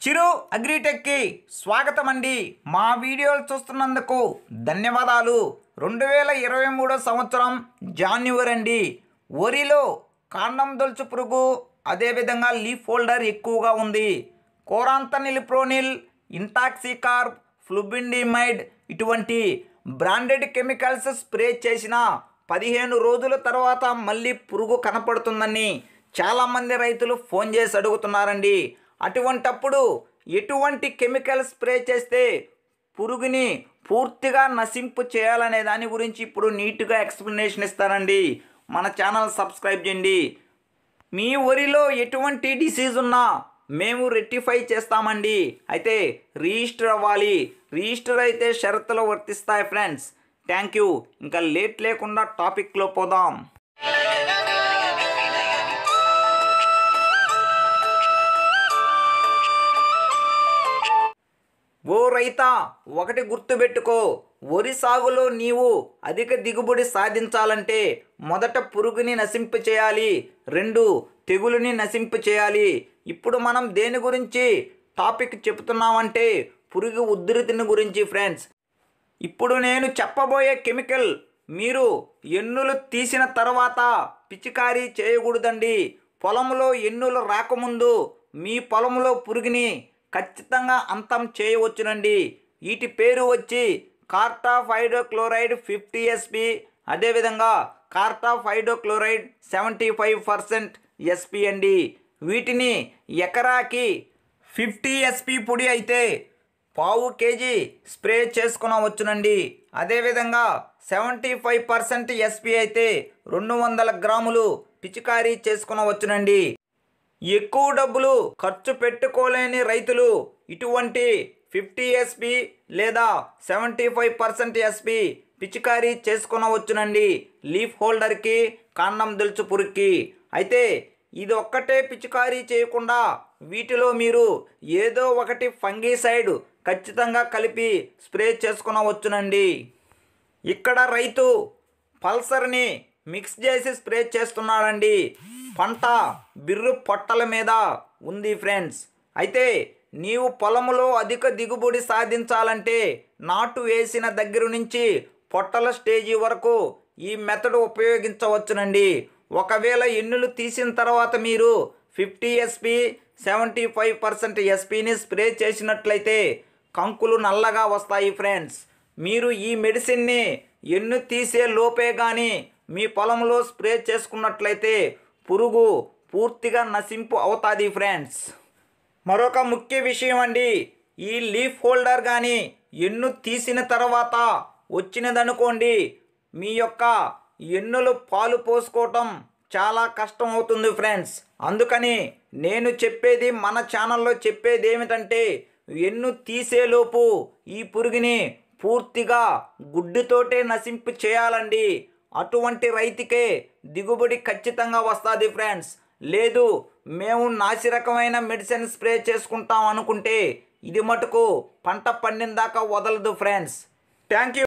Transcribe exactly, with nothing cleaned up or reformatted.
చిరు అగ్రిటెక్కి స్వాగతం అండి. మా వీడియోలు చూస్తున్నందుకు ధన్యవాదాలు. రెండు వేల ఇరవై మూడో సంవత్సరం జాన్యువరి అండి. వరిలో కాండం దొలుచు పురుగు అదేవిధంగా లీఫ్ హోల్డర్ ఎక్కువగా ఉంది. కోరాంతనిలిప్రోనిల్, ఇంటాక్సికార్బ్, ఫ్లూబెండిమైడ్ ఇటువంటి బ్రాండెడ్ కెమికల్స్ స్ప్రే చేసిన పదిహేను రోజుల తర్వాత మళ్ళీ పురుగు కనపడుతుందని చాలామంది రైతులు ఫోన్ చేసి అడుగుతున్నారండి. అటువంటప్పుడు ఎటువంటి కెమికల్ స్ప్రే చేస్తే పురుగుని పూర్తిగా నశింపు చేయాలనే దాని గురించి ఇప్పుడు నీట్గా ఎక్స్ప్లెనేషన్ ఇస్తానండి. మన ఛానల్ సబ్స్క్రైబ్ చేయండి. మీ వరిలో ఎటువంటి డిసీజ్ ఉన్నా మేము రెక్టిఫై చేస్తామండి. అయితే రిజిస్టర్ అవ్వాలి. రిజిస్టర్ అయితే షరతులు వర్తిస్తాయి ఫ్రెండ్స్. Thank you. ఇంకా లేట్ లేకుండా టాపిక్లో పోదాం. ఓ రైతా, ఒకటి గుర్తుపెట్టుకో, వరి సాగులో నీవు అధిక దిగుబడి సాధించాలంటే మొదట పురుగుని నశింపు చేయాలి, రెండు తెగులుని నశింపు చేయాలి. ఇప్పుడు మనం దేని గురించి టాపిక్ చెప్తున్నామంటే పురుగు ఉధృతిని గురించి ఫ్రెండ్స్. ఇప్పుడు నేను చెప్పబోయే కెమికల్ మీరు ఎన్నులు తీసిన తర్వాత పిచికారీ చేయకూడదండి. పొలంలో ఎన్నులు రాకముందు మీ పొలంలో పురుగుని ఖచ్చితంగా అంతం చేయవచ్చునండి. వీటి పేరు వచ్చి కార్టాఫ్ హైడ్రోక్లోరైడ్ ఫిఫ్టీ ఎస్పి, అదేవిధంగా Cartap hydrochloride seventy five percent SP అండి. వీటిని ఎకరాకి ఫిఫ్టీ ఎస్పి పొడి అయితే పావు కేజీ స్ప్రే చేసుకునవచ్చునండి. అదేవిధంగా సెవెంటీ ఫైవ్ పర్సెంట్ ఎస్పి అయితే రెండు వందల గ్రాములు పిచికారీ చేసుకునవచ్చునండి. ఎక్కువ డబ్బులు ఖర్చు పెట్టుకోలేని రైతులు ఇటువంటి ఫిఫ్టీ ఎస్పి లేదా సెవెంటీ ఫైవ్ పర్సెంట్ ఎస్పి పిచికారీ చేసుకునవచ్చునండి లీఫ్ హోల్డర్కి, కాండం దొలుచు పురుగుకి. అయితే ఇది ఒక్కటే పిచికారీ చేయకుండా వీటిలో మీరు ఏదో ఒకటి ఫంగిసైడ్ ఖచ్చితంగా కలిపి స్ప్రే చేసుకునవచ్చునండి. ఇక్కడ రైతు పల్సర్ని మిక్స్ చేసి స్ప్రే చేస్తున్నాడండి. పంట బిర్రు పొట్టల మీద ఉంది ఫ్రెండ్స్. అయితే నీవు పొలంలో అధిక దిగుబడి సాధించాలంటే నాటు వేసిన దగ్గర నుంచి పొట్టల స్టేజీ వరకు ఈ మెథడ్ ఉపయోగించవచ్చునండి. ఒకవేళ ఎన్నులు తీసిన తర్వాత మీరు fifty SP seventy five percent ఎస్పిని స్ప్రే చేసినట్లయితే కంకులు నల్లగా వస్తాయి ఫ్రెండ్స్. మీరు ఈ మెడిసిన్ని ఎన్ను తీసే లోపే కానీ మీ పొలంలో స్ప్రే చేసుకున్నట్లయితే పురుగు పూర్తిగా నశింపు అవుతుంది ఫ్రెండ్స్. మరొక ముఖ్య విషయం అండి, ఈ లీఫ్ హోల్డర్ కానీ ఎన్ను తీసిన తర్వాత వచ్చినదనుకోండి, మీ యొక్క ఎన్నులు పాలు పోసుకోవటం చాలా కష్టం అవుతుంది ఫ్రెండ్స్. అందుకని నేను చెప్పేది, మన ఛానల్లో చెప్పేది ఏమిటంటే ఎన్ను తీసేలోపు ఈ పురుగుని పూర్తిగా గుడ్డుతోటే నశింపు చేయాలండి. అటువంటి రైతుకే దిగుబడి ఖచ్చితంగా వస్తుంది ఫ్రెండ్స్. లేదు మేము నాసిరకమైన మెడిసిన్ స్ప్రే చేసుకుంటాం అనుకుంటే ఇది మటుకు పంట పండిన దాకా వదలదు ఫ్రెండ్స్. Thank you.